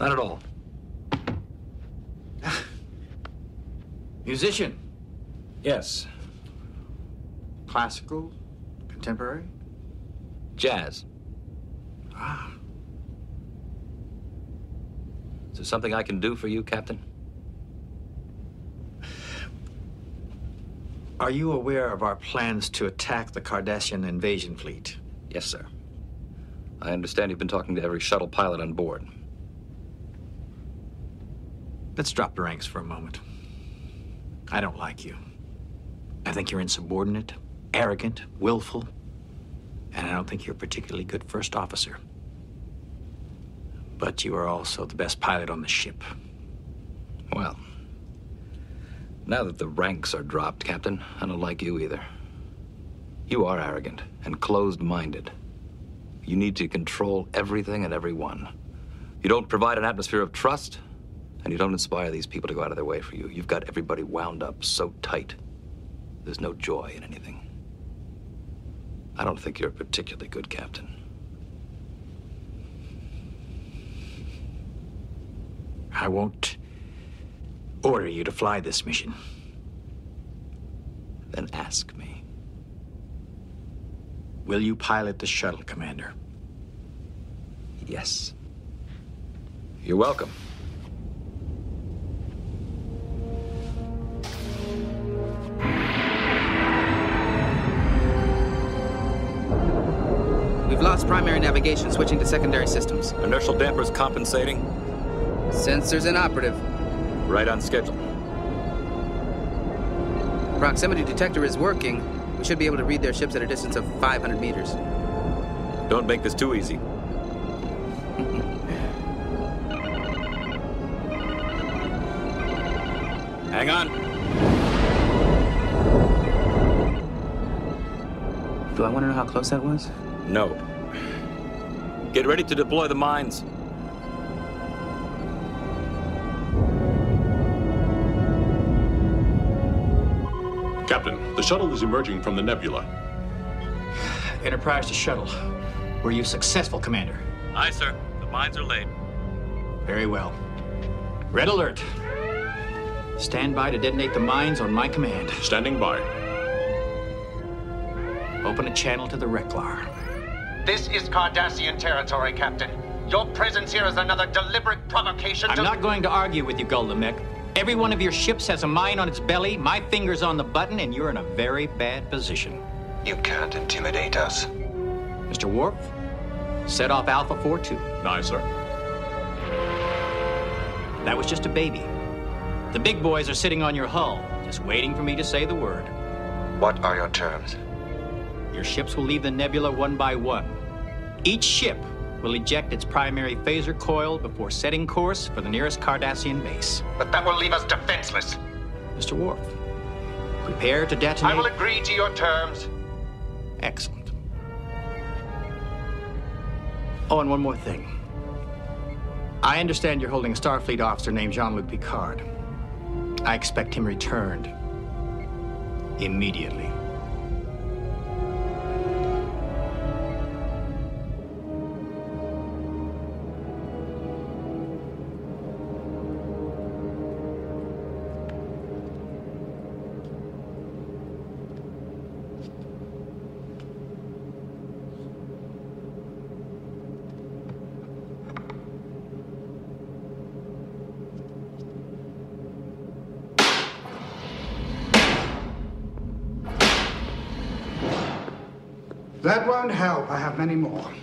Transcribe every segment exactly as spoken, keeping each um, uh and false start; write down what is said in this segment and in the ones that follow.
Not at all. Musician? Yes. Classical? Contemporary? Jazz. Ah. Is there something I can do for you, Captain? Are you aware of our plans to attack the Cardassian invasion fleet? Yes, sir. I understand you've been talking to every shuttle pilot on board. Let's drop the ranks for a moment. I don't like you. I think you're insubordinate, arrogant, willful, and I don't think you're a particularly good first officer. But you are also the best pilot on the ship. Well, now that the ranks are dropped, Captain, I don't like you either. You are arrogant and closed-minded. You need to control everything and everyone. You don't provide an atmosphere of trust, and you don't inspire these people to go out of their way for you. You've got everybody wound up so tight. There's no joy in anything. I don't think you're a particularly good captain. I won't order you to fly this mission. Then ask me. Will you pilot the shuttle, Commander? Yes. You're welcome. We've lost primary navigation, switching to secondary systems. Inertial dampers compensating. Sensors inoperative. Right on schedule. Proximity detector is working. We should be able to read their ships at a distance of five hundred meters. Don't make this too easy. Hang on. Do I want to know how close that was? No. Get ready to deploy the mines. Captain, the shuttle is emerging from the nebula. Enterprise to shuttle. Were you successful, Commander? Aye, sir. The mines are laid. Very well. Red alert. Stand by to detonate the mines on my command. Standing by. Open a channel to the Reklar. This is Cardassian territory, Captain. Your presence here is another deliberate provocation to... I'm not going to argue with you, Gul Dumet. Every one of your ships has a mine on its belly, my finger's on the button, and you're in a very bad position. You can't intimidate us. Mister Worf, set off Alpha four two. Aye, sir. That was just a baby. The big boys are sitting on your hull, just waiting for me to say the word. What are your terms? Your ships will leave the nebula one by one. Each ship will eject its primary phaser coil before setting course for the nearest Cardassian base. But that will leave us defenseless. Mister Worf, prepare to detonate... I will agree to your terms. Excellent. Oh, and one more thing. I understand you're holding a Starfleet officer named Jean-Luc Picard. I expect him returned immediately. That won't help. I have many more.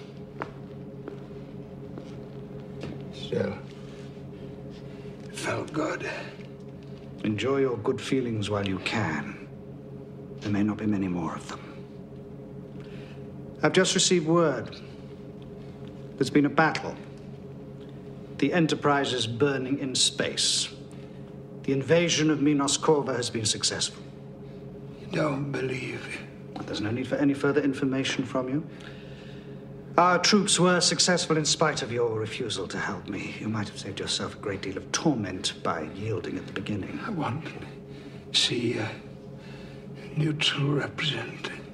Still, it felt good. Enjoy your good feelings while you can. There may not be many more of them. I've just received word. There's been a battle. The Enterprise is burning in space. The invasion of Minos Corva has been successful. Don't believe it. There's no need for any further information from you. Our troops were successful in spite of your refusal to help me. You might have saved yourself a great deal of torment by yielding at the beginning. I want to see a neutral representative.